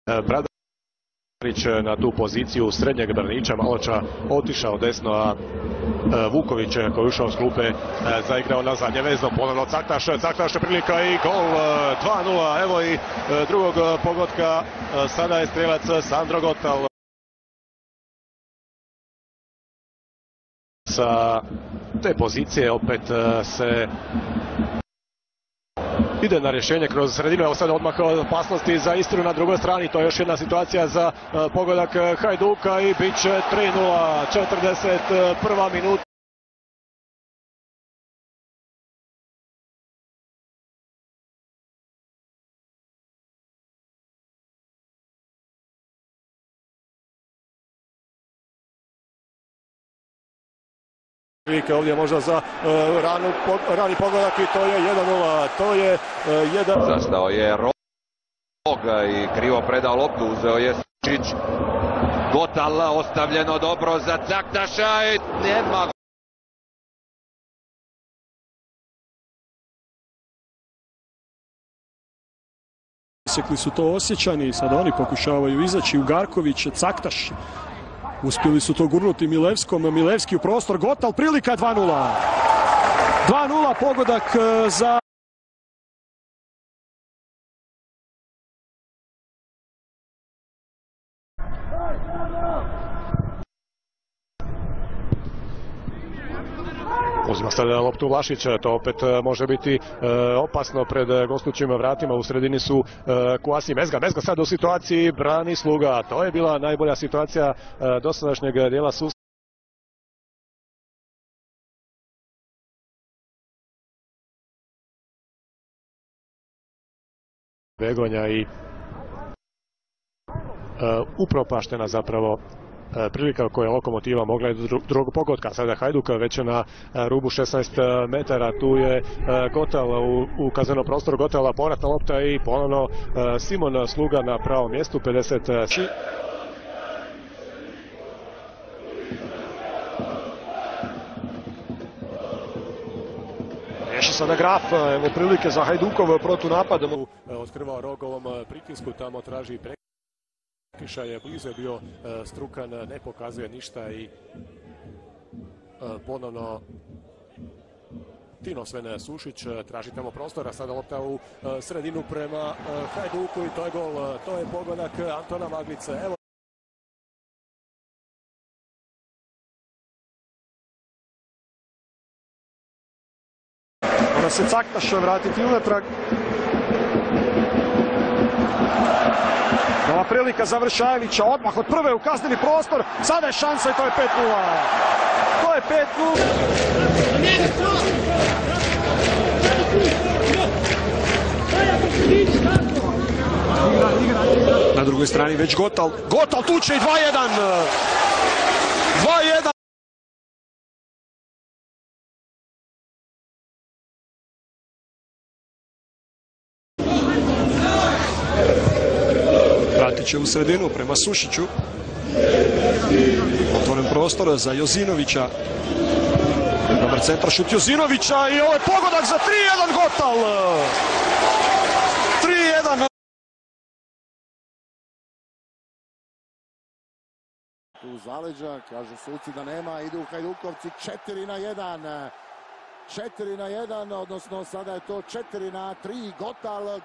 Bradarić na tu poziciju srednjeg braniča, Maloča otišao desno, a Vuković koji je ušao s klupe zaigrao na zadnje vezno, ponovno Caktaš prilika i gol 2:0, evo i drugog pogotka, sada je strelac Sandro Gotal. Sa te pozicije opet se ide na rješenje kroz sredinu, evo sad odmah opasnosti za Istru na drugoj strani, to je još jedna situacija za pogodak Hajduka i bit će 3:0, 41. minuta. Ovdje možda za rani pogodak i to je 1:0, to je 1. Zastao je Rog i krivo predao loptu, uzeo je Sušić. Gotal ostavljeno dobro za Caktaša i nema. Sjekli su to Osječani, sad oni pokušavaju izaći. Ugarković, Caktaš. Uspjeli su to gurnuti Milevskom, Milevski u prostor, Gotal, prilika 2:0. 2:0 pogodak za... Uzima sada loptu Vlašić, to opet može biti opasno pred gostujućim vratima. U sredini su Kuasi, Mezga sad u situaciji, brani Sluga. To je bila najbolja situacija dosadašnjeg dijela sustava. Begonja i upropaštena zapravo prilika koja je Lokomotiva mogla je drugog pogotka. Sada Hajduk već na rubu 16 metara. Tu je Gotal u kaznenom prostoru. Gotala povratna lopta i ponovno Simon Sluga na pravom mjestu. 50. Riješi sada Graf, evo prilike za Hajdukov protunapad. Otkrivao Rogovom pritisku, tamo traži prekršaj, blizu je bio Strukan, ne pokazuje ništa i ponovno Tino Sven Sušić traži tamo prostora, sada lopta u sredinu prema Hajduku i to je gol, to je pogodak Antona Maglice. Evo mora se Caktaš vratiti unatrag. Nova prilika za Vršajevića, odmah od prve u kazneni prostor, sada je šansa i to je 5:0. To je 5:0. Na drugoj strani već Gotal tuče i 2:1. 2:1. Vratit će u sredinu prema Sušiću. Otvoren prostor za Jozinovića. Dobar centar, šut Jozinovića i ovo je pogodak za 3:1 Gotal. 3:1. Tu zaleđa, kažu suci da nema, idu Hajdukovci 4:1. 4:1, odnosno sada je to 4:3, Gotal!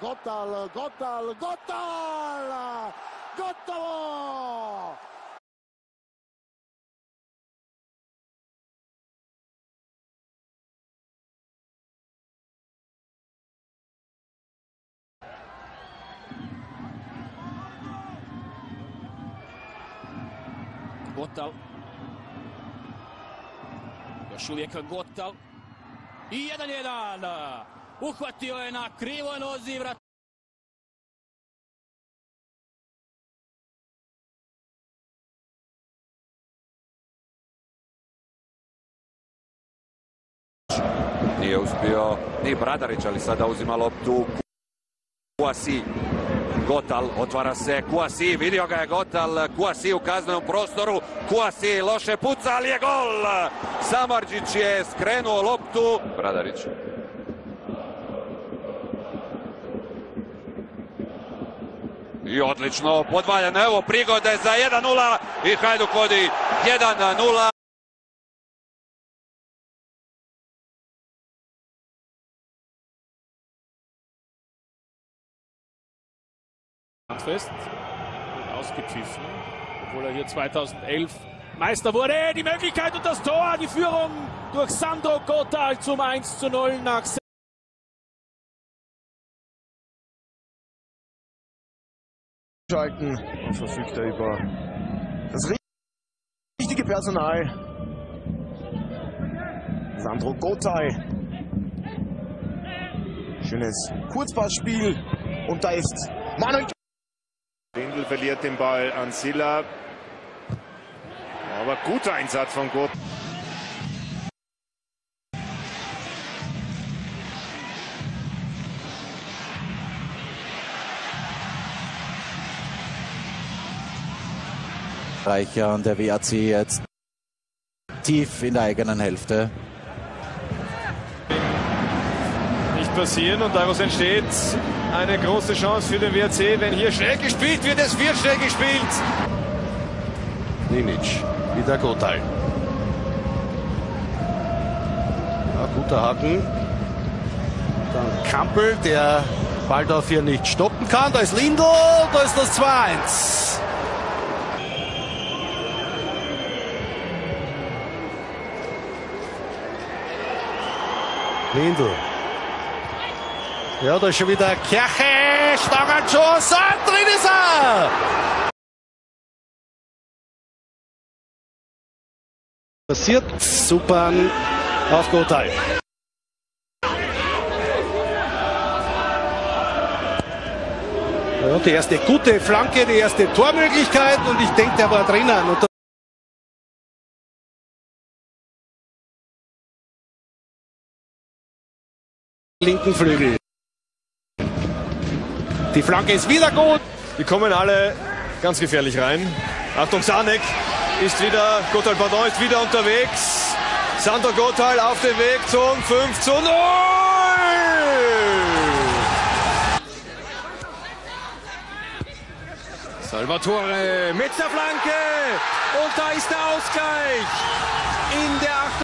Gotovo! Gotal. Još uvijek Gotal. I 1:1. Uhvatio je na krivoj nozi, Nije uspio ni Bradarić, ali sada uzima loptu Kuasi. Gotal, otvara se Kuasi, vidio ga je Gotal, Kuasi u kaznenom prostoru, Kuasi loše puca, ali je gol! Samardžić je skrenuo loptu. Bradarić. I odlično podvaljeno, evo prigode za 1-0 i Hajduk vodi 1-0. Fest, ausgepfiffen, obwohl hier 2011 Meister wurde. Die Möglichkeit und das Tor, die Führung durch Sandro Gottal zum 1:0 nach schalten und verfügt er über das richtige Personal. Sandro Gottal. Schönes Kurzpassspiel und da ist Manuel. Windel verliert den Ball an Silla. Aber guter Einsatz von Gottal. Reicher und der WAC jetzt tief in der eigenen Hälfte. Nicht passieren und daraus entsteht eine große Chance für den WAC. Wenn hier schnell gespielt wird, es wird schnell gespielt. Ninic, wieder Gottal. Ja, guter Haken. Dann Kampel, der Baldorf hier nicht stoppen kann. Da ist Lindl, da ist das 2:1. Lindl. Ja, da ist schon wieder Kirche, Stangenschuss und drin ist er! Passiert, super auf Gottal. Ja, die erste gute Flanke, die erste Tormöglichkeit und ich denke, der war drinnen. Und linken Flügel. Die Flanke ist wieder gut. Die kommen alle ganz gefährlich rein. Achtung, Sanek ist wieder, Gottal pardon, ist wieder unterwegs. Sandro Gottal auf dem Weg zum 5:0. Salvatore mit der Flanke und da ist der Ausgleich in der 8.